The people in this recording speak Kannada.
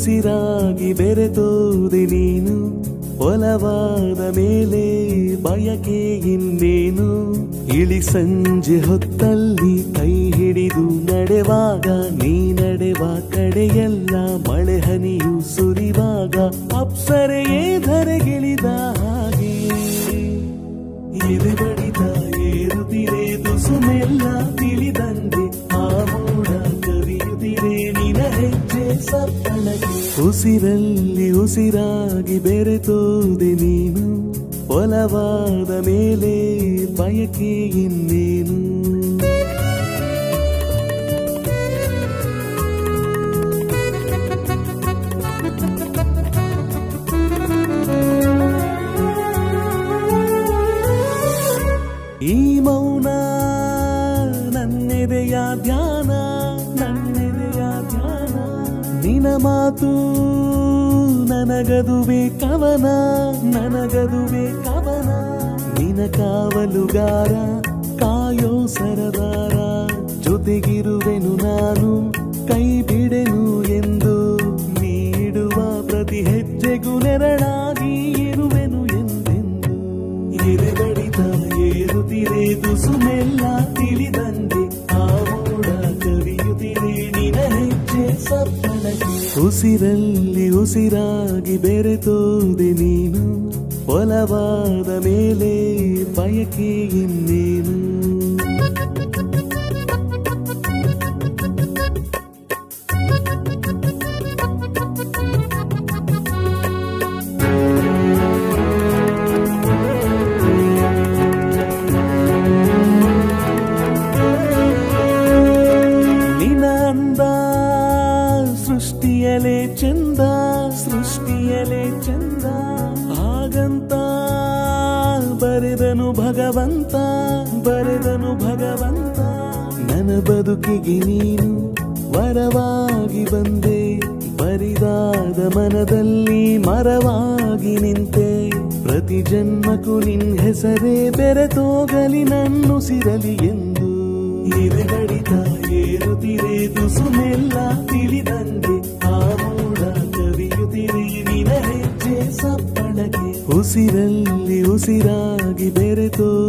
ಉಸಿರಾಗಿ ಬೆರೆತೋದೆ ನೀನು. ಒಲವಾದ ಮೇಲೆ ಬಯಕೆ ಇನ್ನೇನು. ಇಳಿ ಸಂಜೆ ಹೊತ್ತಲ್ಲಿ ಕೈ ಹಿಡಿದು ನಡೆವಾಗ, ನೀ ನಡೆವ ಕಡೆಯೆಲ್ಲ ಮಳೆ ಹನಿಯು ಸುರಿವಾಗ, ಅಪ್ಸರೆಯೇ ಧರೆಗಿಳಿದ ಹಾಗೆ ಎದೆ ಬಡಿತ ಏರುತ್ತಿರೆ ತುಸುಮೆಲ್ಲ ತಿಳಿದಂಗೆ. ಆ ಮೋಡ ಕವಿಯುತ್ತಿರೆ ನಿನ ಹೆಜ್ಜೆ ಸಪ್ಪಳಗೆ. ಉಸಿರಲ್ಲಿ ಉಸಿರಾಗಿ ಬೆರೆತೋದೆ ನೀನು. ಒಲವಾದ ಮೇಲೆ ಬಯಕೆ ಇನ್ನೇನು. ಈ ಮೌನ ನನ್ನೆದೆಯ ಧ್ಯಾನ, ನನ್ನೆದೆಯ ಧ್ಯಾನ. ನಿನ ಮಾತು ನನಗದುವೆ ಕವನ, ನನಗದುವೆ ಕವನ. ನಿನ ಕಾವಲುಗಾರ ಕಾಯೋ ಸರದಾರ, ಜೊತೆಗಿರುವೆನು ನಾನು ಕೈ ಬಿಡೆನು ಎಂದು. ನೀಡುವ ಪ್ರತಿ ಹೆಜ್ಜೆಗೂ ನೆರಳಾಗಿ ಇರುವೆನು ಎಂದೆಂದು. ಎದೆ ಬಡಿತ ಏರುತ್ತಿರೆ ತುಸುಮೆಲ್ಲ ತಿಳಿದಂಗೆ. ಆ ಮೋಡ ಕವಿಯುತ್ತಿರೆ ನಿನ ಹೆಜ್ಜೆ ಸಪ್ಪಳಗೆ. ಉಸಿರಲ್ಲಿ ಉಸಿರಾಗಿ ಬೆರೆತೋದೆ ನೀನು. ಒಲವಾದ ಮೇಲೆ ಬಯಕೆ ಇನ್ನೇನು. ಸೃಷ್ಟಿಯಲೇ ಚಂದ, ಸೃಷ್ಟಿಯಲೇ ಚಂದ. ಹಾಗಂತ ಬರೆದನು ಭಗವಂತ, ಬರೆದನು ಭಗವಂತ. ನನ್ನ ಬದುಕಿಗೆ ನೀನು ವರವಾಗಿ ಬಂದೆ. ಬರಿದಾದ ಮನದಲ್ಲಿ ಮರವಾಗಿ ನಿಂತೆ. ಪ್ರತಿ ಜನ್ಮಕ್ಕೂ ನಿನ್ ಹೆಸರೇ ಬೆರೆತೋಗಲಿ ನನ್ನುಸಿರಲಿ ಎಂದು. ಎದೆ ಬಡಿತ ಏರುತ್ತಿರೆ ತುಸುಮೆಲ್ಲ ತಿಳಿದಂಗೆ. ಆ ಮೋಡ ಕವಿಯುತ್ತಿರೆ ನಿನ ಹೆಜ್ಜೆ ಸಪ್ಪಳಗೆ. ಉಸಿರಲ್ಲಿ ಉಸಿರಾಗಿ ಬೆರೆತೋ